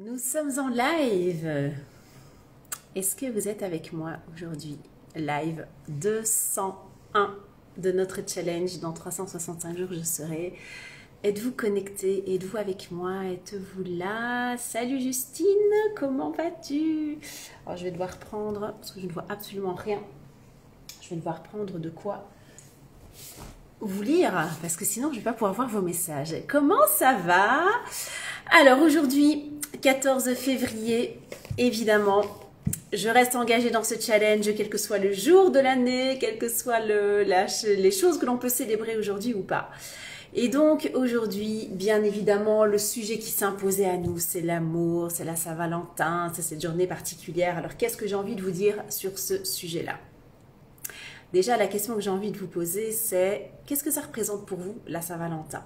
Nous sommes en live. Est-ce que vous êtes avec moi aujourd'hui? Live 201 de notre challenge. Dans 365 jours, je serai. Êtes-vous connecté? Êtes-vous avec moi? Êtes-vous là? Salut Justine, comment vas-tu? Alors, je vais devoir prendre, parce que je ne vois absolument rien, je vais devoir prendre de quoi vous lire, parce que sinon je ne vais pas pouvoir voir vos messages. Comment ça va? Alors aujourd'hui, 14 février, évidemment, je reste engagée dans ce challenge, quel que soit le jour de l'année, quelles que soient les choses que l'on peut célébrer aujourd'hui ou pas. Et donc aujourd'hui, bien évidemment, le sujet qui s'imposait à nous, c'est l'amour, c'est la Saint-Valentin, c'est cette journée particulière. Alors qu'est-ce que j'ai envie de vous dire sur ce sujet-là? Déjà, la question que j'ai envie de vous poser, c'est qu'est-ce que ça représente pour vous, la Saint-Valentin?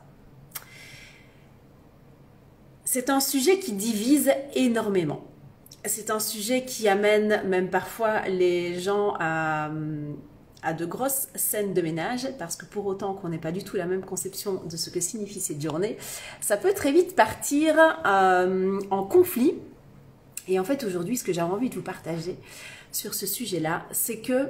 C'est un sujet qui divise énormément. C'est un sujet qui amène même parfois les gens à de grosses scènes de ménage, parce que pour autant qu'on n'ait pas du tout la même conception de ce que signifie cette journée, ça peut très vite partir en conflit. Et en fait, aujourd'hui, ce que j'avais envie de vous partager sur ce sujet-là, c'est que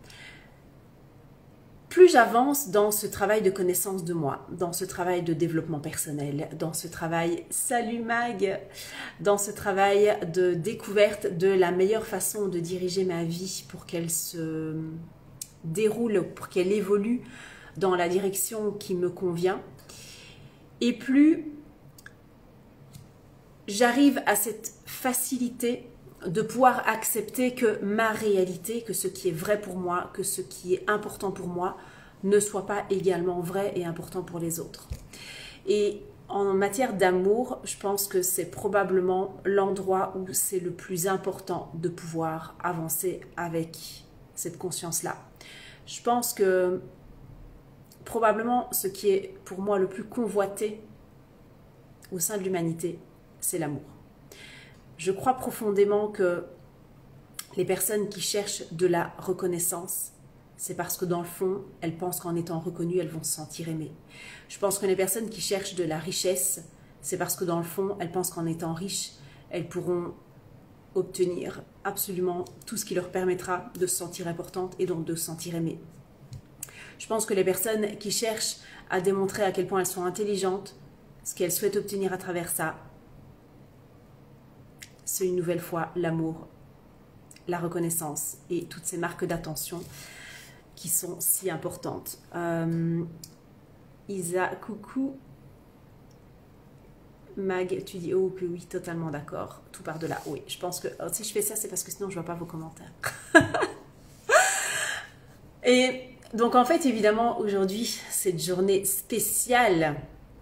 plus j'avance dans ce travail de connaissance de moi, dans ce travail de développement personnel, dans ce travail, salut Mag, dans ce travail de découverte de la meilleure façon de diriger ma vie pour qu'elle se déroule, pour qu'elle évolue dans la direction qui me convient, et plus j'arrive à cette facilité de pouvoir accepter que ma réalité, que ce qui est vrai pour moi, que ce qui est important pour moi, ne soit pas également vrai et important pour les autres. Et en matière d'amour, je pense que c'est probablement l'endroit où c'est le plus important de pouvoir avancer avec cette conscience-là. Je pense que probablement ce qui est pour moi le plus convoité au sein de l'humanité, c'est l'amour. Je crois profondément que les personnes qui cherchent de la reconnaissance, c'est parce que dans le fond, elles pensent qu'en étant reconnues, elles vont se sentir aimées. Je pense que les personnes qui cherchent de la richesse, c'est parce que dans le fond, elles pensent qu'en étant riches, elles pourront obtenir absolument tout ce qui leur permettra de se sentir importantes et donc de se sentir aimées. Je pense que les personnes qui cherchent à démontrer à quel point elles sont intelligentes, ce qu'elles souhaitent obtenir à travers ça, c'est une nouvelle fois l'amour, la reconnaissance et toutes ces marques d'attention qui sont si importantes. Isa, coucou. Mag, tu dis oh que oui, totalement d'accord. Tout part de là. Oui, je pense que si je fais ça, c'est parce que sinon je ne vois pas vos commentaires. Et donc en fait, évidemment, aujourd'hui, cette journée spéciale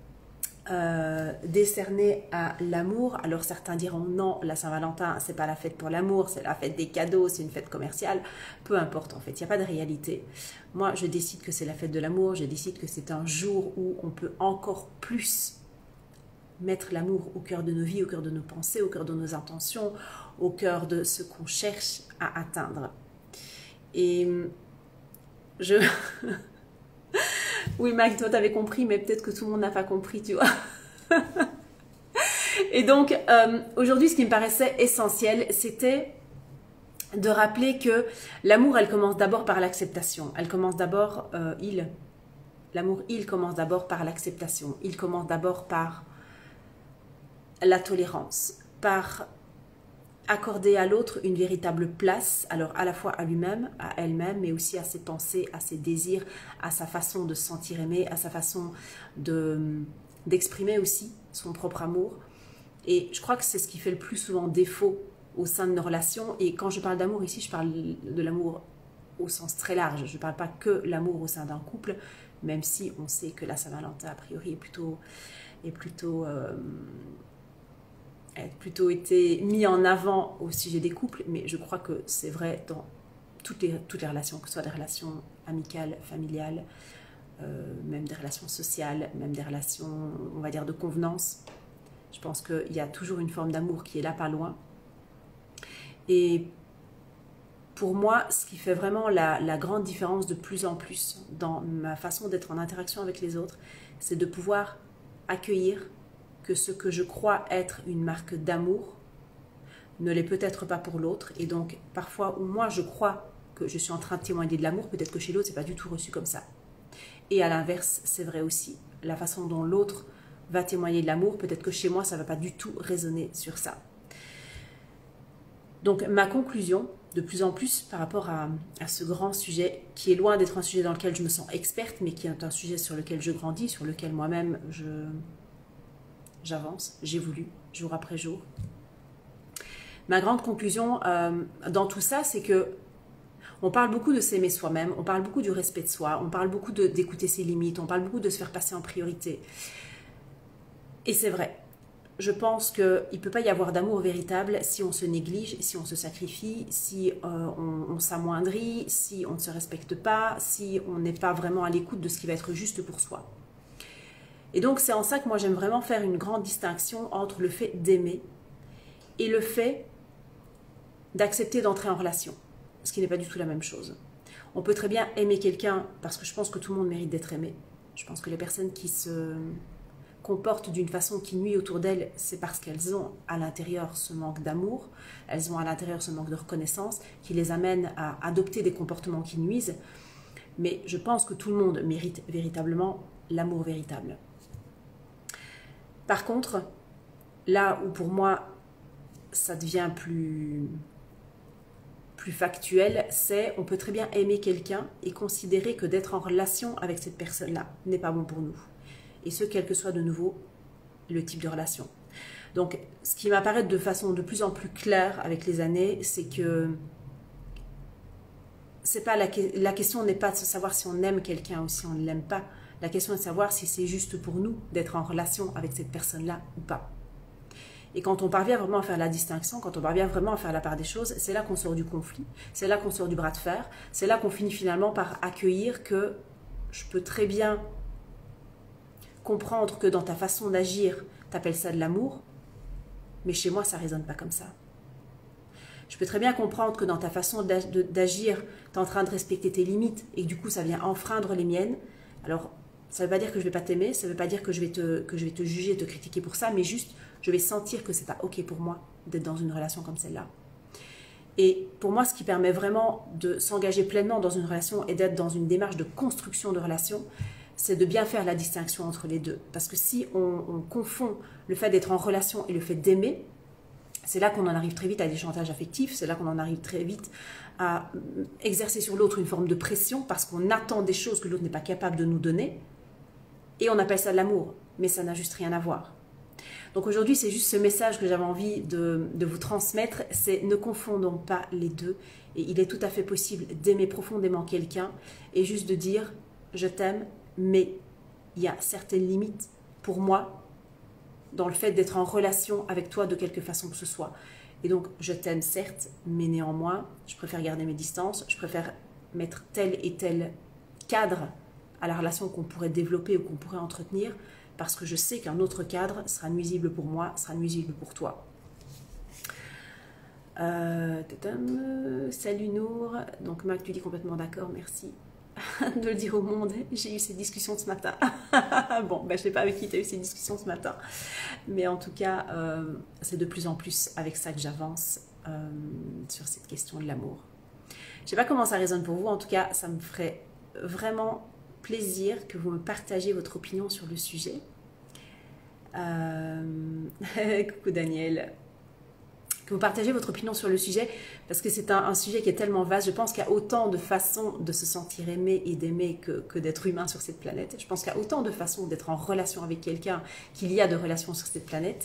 décernée à l'amour. Alors certains diront non, la Saint-Valentin, c'est pas la fête pour l'amour, c'est la fête des cadeaux, c'est une fête commerciale. Peu importe en fait, il n'y a pas de réalité. Moi, je décide que c'est la fête de l'amour, je décide que c'est un jour où on peut encore plus mettre l'amour au cœur de nos vies, au cœur de nos pensées, au cœur de nos intentions, au cœur de ce qu'on cherche à atteindre. Et je... Oui, Mag, toi, t'avais compris, mais peut-être que tout le monde n'a pas compris, tu vois. Et donc, aujourd'hui, ce qui me paraissait essentiel, c'était de rappeler que l'amour, elle commence d'abord par l'acceptation. Elle commence d'abord, l'amour, il commence d'abord par l'acceptation. Il commence d'abord par la tolérance, par accorder à l'autre une véritable place, alors à la fois à lui-même, à elle-même, mais aussi à ses pensées, à ses désirs, à sa façon de se sentir aimé, à sa façon d'exprimer aussi son propre amour. Et je crois que c'est ce qui fait le plus souvent défaut au sein de nos relations. Et quand je parle d'amour ici, je parle de l'amour au sens très large. Je ne parle pas que l'amour au sein d'un couple, même si on sait que la Saint-Valentin, a priori, est plutôt été mis en avant au sujet des couples, mais je crois que c'est vrai dans toutes les relations, que ce soit des relations amicales, familiales, même des relations sociales, même des relations, on va dire, de convenance. Je pense qu'il y a toujours une forme d'amour qui est là, pas loin. Et pour moi, ce qui fait vraiment la grande différence de plus en plus dans ma façon d'être en interaction avec les autres, c'est de pouvoir accueillir que ce que je crois être une marque d'amour ne l'est peut-être pas pour l'autre. Et donc, parfois, où moi, je crois que je suis en train de témoigner de l'amour, peut-être que chez l'autre, c'est pas du tout reçu comme ça. Et à l'inverse, c'est vrai aussi. La façon dont l'autre va témoigner de l'amour, peut-être que chez moi, ça ne va pas du tout résonner sur ça. Donc, ma conclusion, de plus en plus par rapport à ce grand sujet, qui est loin d'être un sujet dans lequel je me sens experte, mais qui est un sujet sur lequel je grandis, sur lequel moi-même j'avance, j'évolue jour après jour. Ma grande conclusion dans tout ça, c'est que on parle beaucoup de s'aimer soi-même, on parle beaucoup du respect de soi, on parle beaucoup d'écouter ses limites, on parle beaucoup de se faire passer en priorité. Et c'est vrai. Je pense qu'il ne peut pas y avoir d'amour véritable si on se néglige, si on se sacrifie, si on s'amoindrit, si on ne se respecte pas, si on n'est pas vraiment à l'écoute de ce qui va être juste pour soi. Et donc c'est en ça que moi j'aime vraiment faire une grande distinction entre le fait d'aimer et le fait d'accepter d'entrer en relation, ce qui n'est pas du tout la même chose. On peut très bien aimer quelqu'un parce que je pense que tout le monde mérite d'être aimé. Je pense que les personnes qui se comportent d'une façon qui nuit autour d'elles, c'est parce qu'elles ont à l'intérieur ce manque d'amour, elles ont à l'intérieur ce manque de reconnaissance qui les amène à adopter des comportements qui nuisent. Mais je pense que tout le monde mérite véritablement l'amour véritable. Par contre, là où pour moi ça devient plus factuel, c'est on peut très bien aimer quelqu'un et considérer que d'être en relation avec cette personne-là n'est pas bon pour nous. Et ce, quel que soit de nouveau le type de relation. Donc, ce qui m'apparaît de façon de plus en plus claire avec les années, c'est que c'est pas la question n'est pas de savoir si on aime quelqu'un ou si on ne l'aime pas. La question est de savoir si c'est juste pour nous d'être en relation avec cette personne-là ou pas. Et quand on parvient vraiment à faire la distinction, quand on parvient vraiment à faire la part des choses, c'est là qu'on sort du conflit, c'est là qu'on sort du bras de fer, c'est là qu'on finit finalement par accueillir que je peux très bien comprendre que dans ta façon d'agir, tu appelles ça de l'amour, mais chez moi, ça ne résonne pas comme ça. Je peux très bien comprendre que dans ta façon d'agir, tu es en train de respecter tes limites et que du coup, ça vient enfreindre les miennes. Alors, ça ne veut pas dire que je ne vais pas t'aimer, ça ne veut pas dire que je vais te juger, te critiquer pour ça, mais juste, je vais sentir que ce n'est pas OK pour moi d'être dans une relation comme celle-là. Et pour moi, ce qui permet vraiment de s'engager pleinement dans une relation et d'être dans une démarche de construction de relation, c'est de bien faire la distinction entre les deux. Parce que si on confond le fait d'être en relation et le fait d'aimer, c'est là qu'on en arrive très vite à des chantages affectifs, c'est là qu'on en arrive très vite à exercer sur l'autre une forme de pression parce qu'on attend des choses que l'autre n'est pas capable de nous donner. Et on appelle ça de l'amour, mais ça n'a juste rien à voir. Donc aujourd'hui, c'est juste ce message que j'avais envie de vous transmettre, c'est ne confondons pas les deux. Et il est tout à fait possible d'aimer profondément quelqu'un et juste de dire « je t'aime », mais il y a certaines limites pour moi dans le fait d'être en relation avec toi de quelque façon que ce soit. Et donc, je t'aime certes, mais néanmoins, je préfère garder mes distances, je préfère mettre tel et tel cadre à la relation qu'on pourrait développer ou qu'on pourrait entretenir, parce que je sais qu'un autre cadre sera nuisible pour moi, sera nuisible pour toi. Salut Nour, donc Mac, tu dis complètement d'accord, merci de le dire au monde, j'ai eu ces discussions ce matin. Bon, ben, je ne sais pas avec qui tu as eu ces discussions ce matin, mais en tout cas, c'est de plus en plus avec ça que j'avance sur cette question de l'amour. Je ne sais pas comment ça résonne pour vous, en tout cas, ça me ferait vraiment plaisir que vous me partagiez votre opinion sur le sujet. Coucou Daniel. Que vous partagez votre opinion sur le sujet, parce que c'est un sujet qui est tellement vaste. Je pense qu'il y a autant de façons de se sentir aimé et d'aimer que d'être humain sur cette planète. Je pense qu'il y a autant de façons d'être en relation avec quelqu'un qu'il y a de relations sur cette planète.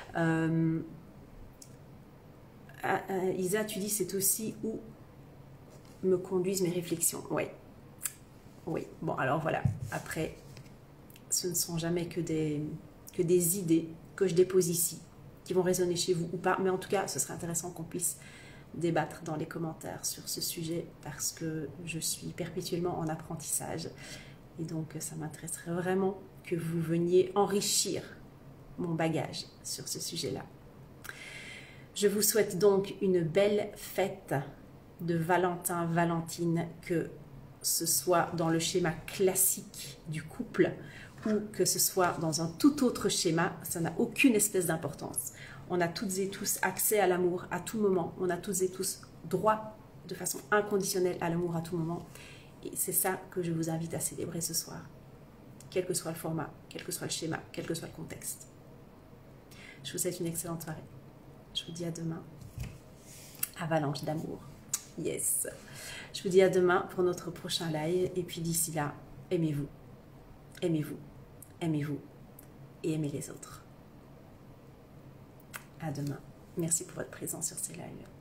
Isa, tu dis c'est aussi où me conduisent mes réflexions. Oui. Oui. Bon, alors voilà. Après, ce ne sont jamais que des idées que je dépose ici, qui vont résonner chez vous ou pas, mais en tout cas, ce serait intéressant qu'on puisse débattre dans les commentaires sur ce sujet parce que je suis perpétuellement en apprentissage et donc ça m'intéresserait vraiment que vous veniez enrichir mon bagage sur ce sujet-là. Je vous souhaite donc une belle fête de Valentin, Valentine, que ce soit dans le schéma classique du couple ou que ce soit dans un tout autre schéma, ça n'a aucune espèce d'importance. On a toutes et tous accès à l'amour à tout moment. On a toutes et tous droit de façon inconditionnelle à l'amour à tout moment. Et c'est ça que je vous invite à célébrer ce soir. Quel que soit le format, quel que soit le schéma, quel que soit le contexte. Je vous souhaite une excellente soirée. Je vous dis à demain. Avalanche d'amour. Yes. Je vous dis à demain pour notre prochain live. Et puis d'ici là, aimez-vous. Aimez-vous. Aimez-vous. Et aimez les autres. À demain. Merci pour votre présence sur ces lives.